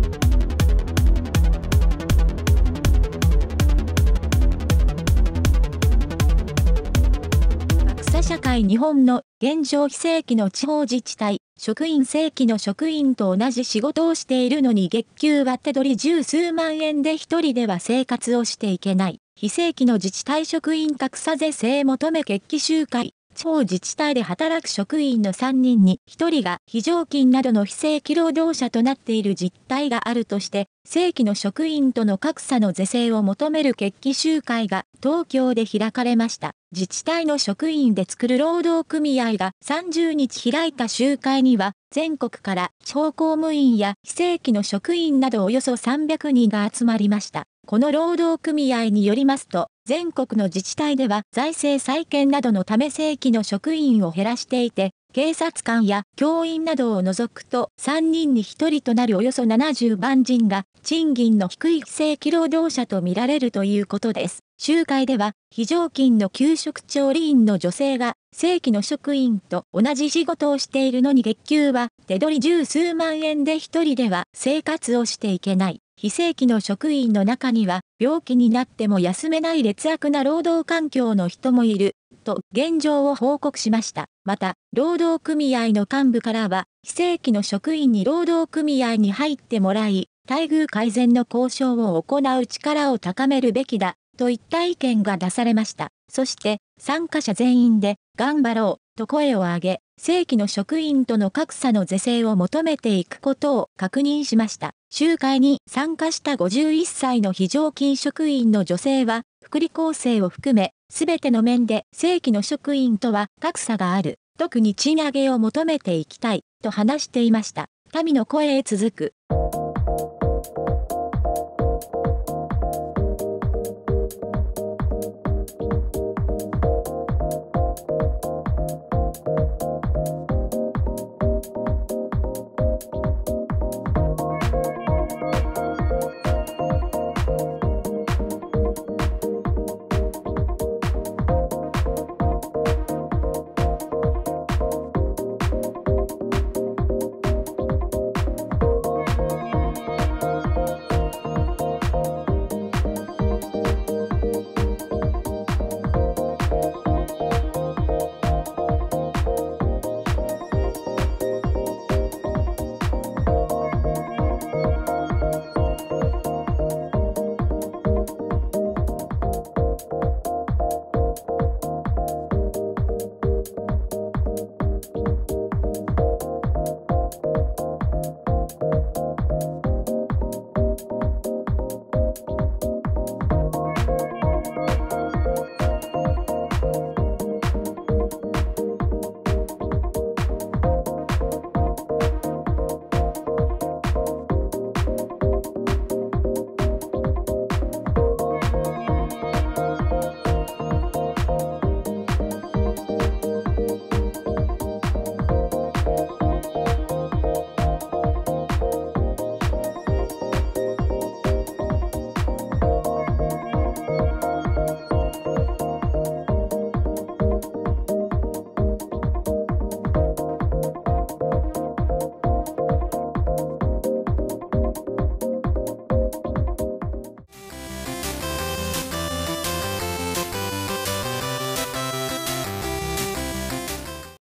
格差社会日本の現状非正規の地方自治体、職員正規の職員と同じ仕事をしているのに月給は手取り十数万円で一人では生活をしていけない。非正規の自治体職員格差是正求め決起集会。地方自治体で働く職員の3人に1人が非常勤などの非正規労働者となっている実態があるとして、正規の職員との格差の是正を求める決起集会が東京で開かれました。自治体の職員で作る労働組合が30日開いた集会には、全国から地方公務員や非正規の職員などおよそ300人が集まりました。この労働組合によりますと、全国の自治体では財政再建などのため正規の職員を減らしていて、警察官や教員などを除くと3人に1人となるおよそ70万人が賃金の低い非正規労働者とみられるということです。集会では非常勤の給食調理員の女性が正規の職員と同じ仕事をしているのに月給は手取り十数万円で一人では生活をしていけない。非正規の職員の中には病気になっても休めない劣悪な労働環境の人もいる。と現状を報告しました。また、労働組合の幹部からは、非正規の職員に労働組合に入ってもらい、待遇改善の交渉を行う力を高めるべきだ、といった意見が出されました。そして、参加者全員で、頑張ろう、と声を上げ、正規の職員との格差の是正を求めていくことを確認しました。集会に参加した51歳の非常勤職員の女性は、福利厚生を含め、すべての面で正規の職員とは格差がある。特に賃上げを求めていきたい、と話していました。民の声へ続く。